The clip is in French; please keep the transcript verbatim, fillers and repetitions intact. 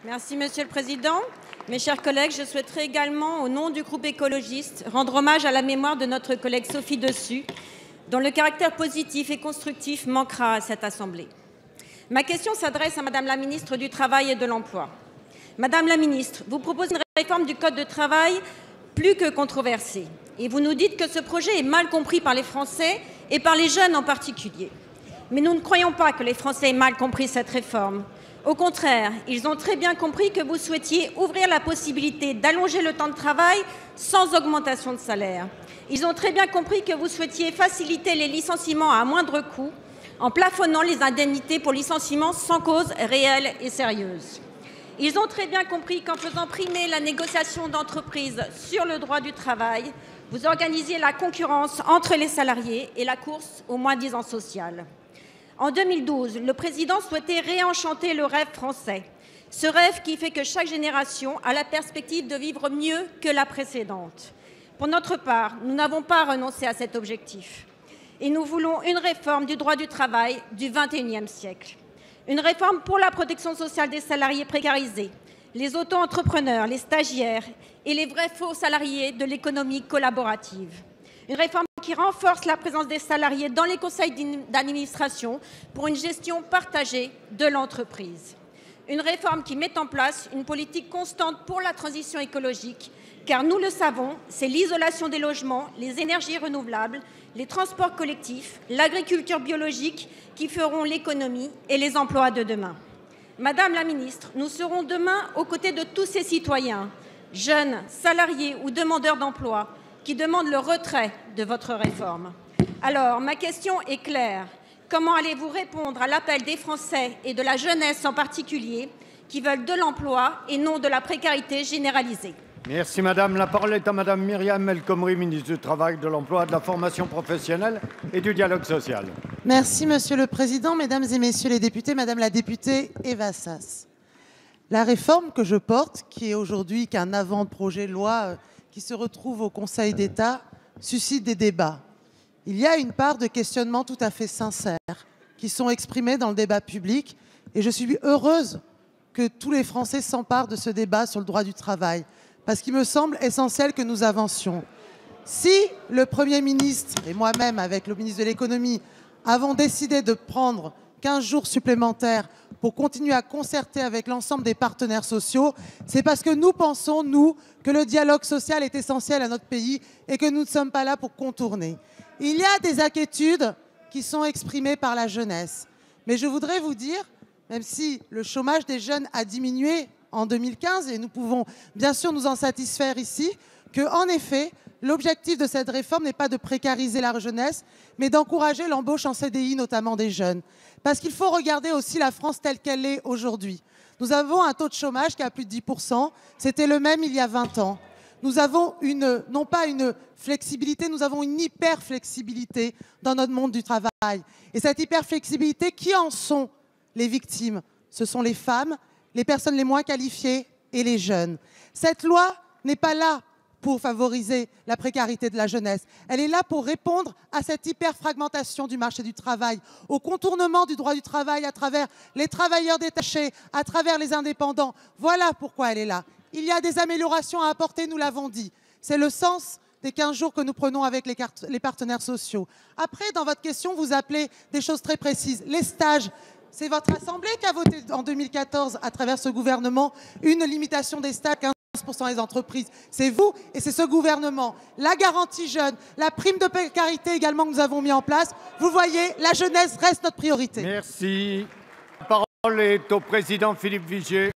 Merci, Monsieur le Président. Mes chers collègues, je souhaiterais également, au nom du groupe écologiste, rendre hommage à la mémoire de notre collègue Sophie Dessus, dont le caractère positif et constructif manquera à cette Assemblée. Ma question s'adresse à Madame la ministre du Travail et de l'Emploi. Madame la ministre, vous proposez une réforme du Code du travail plus que controversée. Et vous nous dites que ce projet est mal compris par les Français et par les jeunes en particulier. Mais nous ne croyons pas que les Français aient mal compris cette réforme. Au contraire, ils ont très bien compris que vous souhaitiez ouvrir la possibilité d'allonger le temps de travail sans augmentation de salaire. Ils ont très bien compris que vous souhaitiez faciliter les licenciements à moindre coût en plafonnant les indemnités pour licenciement sans cause réelle et sérieuse. Ils ont très bien compris qu'en faisant primer la négociation d'entreprise sur le droit du travail, vous organisiez la concurrence entre les salariés et la course au moins-disant social. En deux mille douze, le président souhaitait réenchanter le rêve français, ce rêve qui fait que chaque génération a la perspective de vivre mieux que la précédente. Pour notre part, nous n'avons pas renoncé à cet objectif et nous voulons une réforme du droit du travail du vingt et unième siècle. Une réforme pour la protection sociale des salariés précarisés, les auto-entrepreneurs, les stagiaires et les vrais faux salariés de l'économie collaborative. Une réforme qui renforce la présence des salariés dans les conseils d'administration pour une gestion partagée de l'entreprise. Une réforme qui met en place une politique constante pour la transition écologique, car nous le savons, c'est l'isolation des logements, les énergies renouvelables, les transports collectifs, l'agriculture biologique qui feront l'économie et les emplois de demain. Madame la ministre, nous serons demain aux côtés de tous ces citoyens, jeunes, salariés ou demandeurs d'emploi, qui demandent le retrait de votre réforme. Alors, ma question est claire. Comment allez-vous répondre à l'appel des Français et de la jeunesse en particulier qui veulent de l'emploi et non de la précarité généralisée? Merci Madame. La parole est à Madame Myriam El Khomri, ministre du Travail, de l'Emploi, de la Formation professionnelle et du Dialogue social. Merci Monsieur le Président, Mesdames et Messieurs les députés, Madame la députée Eva Sas. La réforme que je porte, qui est aujourd'hui qu'un avant-projet de loi qui se retrouve au Conseil d'État, suscite des débats. Il y a une part de questionnements tout à fait sincères qui sont exprimés dans le débat public et je suis heureuse que tous les Français s'emparent de ce débat sur le droit du travail parce qu'il me semble essentiel que nous avancions. Si le Premier ministre et moi-même, avec le ministre de l'Économie, avons décidé de prendre quinze jours supplémentaires pour continuer à concerter avec l'ensemble des partenaires sociaux, c'est parce que nous pensons, nous, que le dialogue social est essentiel à notre pays et que nous ne sommes pas là pour contourner. Il y a des inquiétudes qui sont exprimées par la jeunesse. Mais je voudrais vous dire, même si le chômage des jeunes a diminué en deux mille quinze, et nous pouvons bien sûr nous en satisfaire ici, qu'en effet, l'objectif de cette réforme n'est pas de précariser la jeunesse, mais d'encourager l'embauche en C D I, notamment des jeunes. Parce qu'il faut regarder aussi la France telle qu'elle est aujourd'hui. Nous avons un taux de chômage qui est à plus de dix pour cent. C'était le même il y a vingt ans. Nous avons une, non pas une flexibilité, nous avons une hyper-flexibilité dans notre monde du travail. Et cette hyper-flexibilité, qui en sont les victimes? Ce sont les femmes, les personnes les moins qualifiées et les jeunes. Cette loi n'est pas là pour favoriser la précarité de la jeunesse. Elle est là pour répondre à cette hyper-fragmentation du marché du travail, au contournement du droit du travail à travers les travailleurs détachés, à travers les indépendants. Voilà pourquoi elle est là. Il y a des améliorations à apporter, nous l'avons dit. C'est le sens des quinze jours que nous prenons avec les, les partenaires sociaux. Après, dans votre question, vous appelez des choses très précises. Les stages. C'est votre Assemblée qui a voté en deux mille quatorze, à travers ce gouvernement, une limitation des stages à quinze pour cent des entreprises. C'est vous et c'est ce gouvernement. La garantie jeune, la prime de précarité également que nous avons mis en place. Vous voyez, la jeunesse reste notre priorité. Merci. La parole est au président Philippe Vigier.